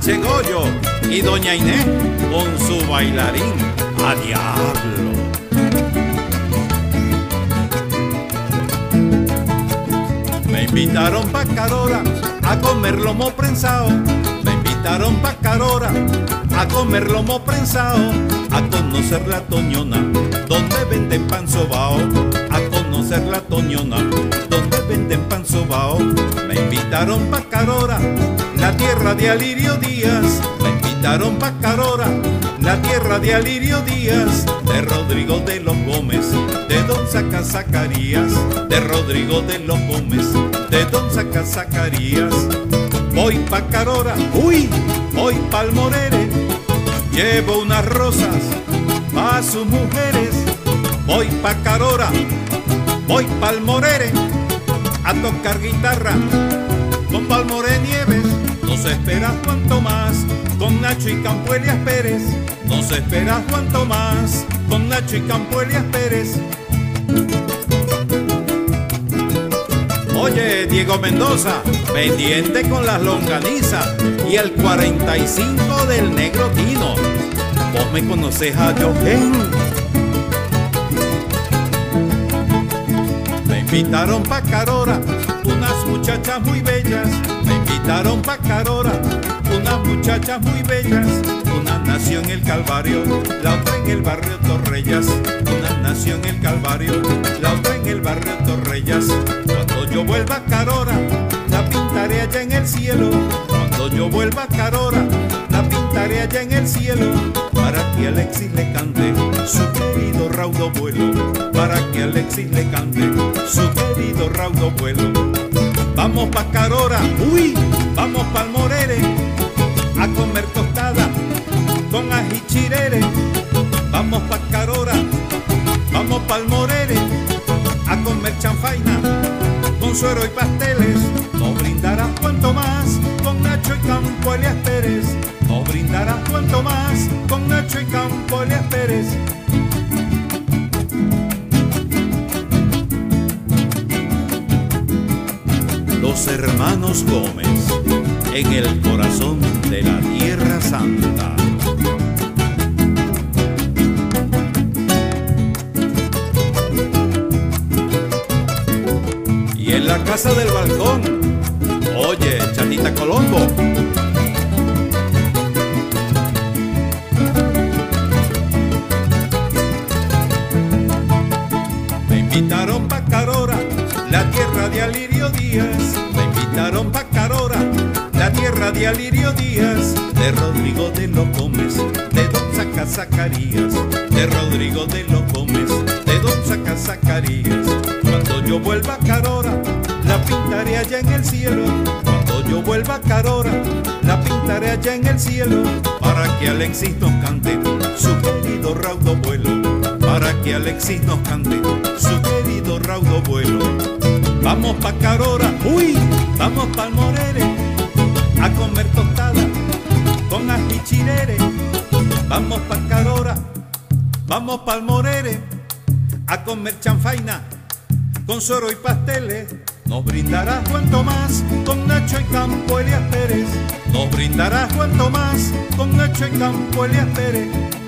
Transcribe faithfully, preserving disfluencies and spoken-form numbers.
Che Goyo y doña Inés con su bailarín a diablo. Me invitaron pa' Carora a comer lomo prensado. Me invitaron pa' Carora a comer lomo prensado, a conocer la Toñona, donde venden pan sobao, a conocer la Toñona, donde venden pan sobao. Me invitaron pa' Carora, la tierra de Alirio Díaz. Me invitaron pa' Carora, la tierra de Alirio Díaz, de Rodrigo de los Gómez, de Don Saca Zacarías, de Rodrigo de los Gómez, de Don Saca Zacarías. Voy pa' Carora, uy, voy pa'l Morere, llevo unas rosas pa' sus mujeres. Voy pa' Carora, voy pa'l Morere, a tocar guitarra con Palmore Nieves. No se espera cuanto más con Nacho y Campo Elias Pérez. No se espera cuanto más con Nacho y Campo Elias Pérez. Oye, Diego Mendoza, pendiente con las longanizas y el cuarenta y cinco del Negro Tino. Vos me conocés a Jochen. Me invitaron pa' Carora unas muchachas muy bellas. Me invitaron pa' Carora unas muchachas muy bellas. Una nació en el Calvario, la otra en el barrio Torrellas. Una nació en el Calvario, la otra en el barrio Torrellas. Cuando yo vuelva a Carora, la pintaré allá en el cielo. Cuando yo vuelva a Carora, la pintaré allá en el cielo, para que Alexis le cante su querido raudo vuelo, para que Alexis le cante su querido raudo vuelo. Vamos pa' Carora, uy, vamos pa'l Morere, a comer tostada con ají chirere. Vamos pa' Carora, vamos pa'l Morere, a comer chanfaina con suero y pasteles. No brindarás cuanto más con Nacho y Campo Elias Pérez. No brindarás cuanto más con Nacho y Campo Elias Pérez. Los hermanos Gómez, en el corazón de la Tierra Santa. Y en la casa del balcón, oye, Chatita Colombo. Me invitaron pa' Carora, la tierra de Alirio Díaz. Me invitaron pa' Carora, la tierra de Alirio Díaz, de Rodrigo de los Gómez, de Don Saca Zacarías, de Rodrigo de los Gómez, de Don Saca Zacarías. Cuando yo vuelva a Carora, la pintaré allá en el cielo. Cuando yo vuelva a Carora, la pintaré allá en el cielo, para que Alexis nos cante su querido raudo vuelo, para que Alexis nos cante su querido raudo vuelo. Vamos pa' Carora, uy, vamos pa'l Morere, a comer tostada con ají chirere. Vamos pa' Carora, vamos pa'l Morere, a comer chanfaina con suero y pasteles. Nos brindarás cuanto más con Nacho y Campo Elias Pérez. Nos brindarás cuanto más con Nacho y Campo Elias Pérez.